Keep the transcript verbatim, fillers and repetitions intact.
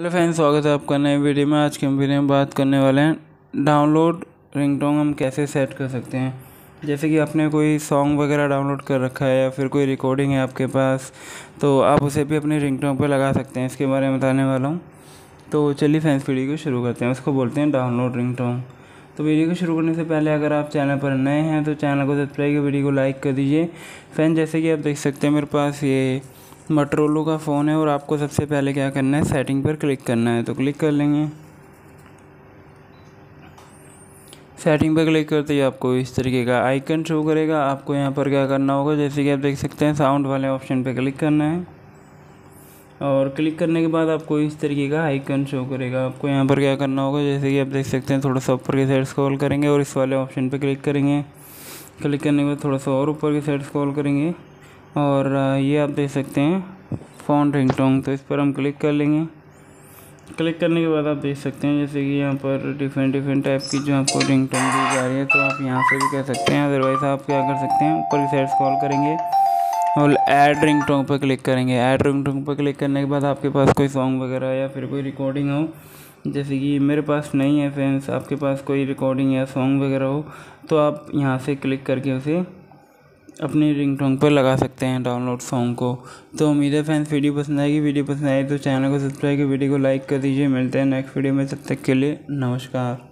Hello friends, स्वागत है आपका नए वीडियो में। आज के हम वीडियो में बात करने वाले हैं डाउनलोड रिंगटोन हम कैसे सेट कर सकते हैं। जैसे कि आपने कोई सॉन्ग वगैरह डाउनलोड कर रखा है या फिर कोई रिकॉर्डिंग है आपके पास, तो आप उसे भी अपने रिंगटोन पर लगा सकते हैं। इसके बारे में बताने वाला हूँ। तो चलिए फ्रेंड्स, वीडियो को शुरू करते हैं। उसको बोलते हैं डाउनलोड रिंगटोन। तो वीडियो को शुरू करने से पहले अगर आप चैनल पर नए हैं तो चैनल को सब्सक्राइब कर वीडियो को लाइक कर दीजिए। फ्रेंड्स, जैसे कि आप देख सकते हैं मेरे पास ये मोटोरोला का फ़ोन है और आपको सबसे पहले क्या करना है, सेटिंग पर क्लिक करना है। तो क्लिक कर लेंगे। सेटिंग पर क्लिक करते ही आपको इस तरीके का आइकन शो करेगा। आपको यहाँ पर क्या करना होगा, जैसे कि आप देख सकते हैं साउंड वाले ऑप्शन पे क्लिक करना है और क्लिक करने के बाद आपको इस तरीके का आइकन शो करेगा। आपको यहाँ पर क्या करना होगा, जैसे कि आप देख सकते हैं थोड़ा सा ऊपर की साइड स्क्रॉल करेंगे और इस वाले ऑप्शन पे क्लिक करेंगे। क्लिक करने के बाद थोड़ा सा और ऊपर की साइड स्क्रॉल करेंगे और ये आप देख सकते हैं फ़ोन रिंगटोन, तो इस पर हम क्लिक कर लेंगे। क्लिक करने के बाद आप देख सकते हैं जैसे कि यहाँ पर डिफरेंट डिफरेंट टाइप की जो आपको रिंगटोन दी जा रही है, तो आप यहाँ से भी कह सकते हैं। अदरवाइज़ आप क्या कर सकते हैं, ऊपर की साइड स्क्रॉल करेंगे और ऐड रिंगटोन पर क्लिक करेंगे। ऐड रिंगटोन पर क्लिक करने के बाद आपके पास कोई सॉन्ग वगैरह या फिर कोई रिकॉर्डिंग हो, जैसे कि मेरे पास नहीं है फ्रेंड्स, आपके पास कोई रिकॉर्डिंग या सॉन्ग वगैरह हो तो आप यहाँ से क्लिक करके उसे अपनी रिंगटोन पर लगा सकते हैं डाउनलोड सॉन्ग को। तो उम्मीद है फ्रेंड्स वीडियो पसंद आएगी। वीडियो पसंद आए तो चैनल को सब्सक्राइब कर वीडियो को लाइक कर दीजिए। मिलते हैं नेक्स्ट वीडियो में, तब तक के लिए नमस्कार।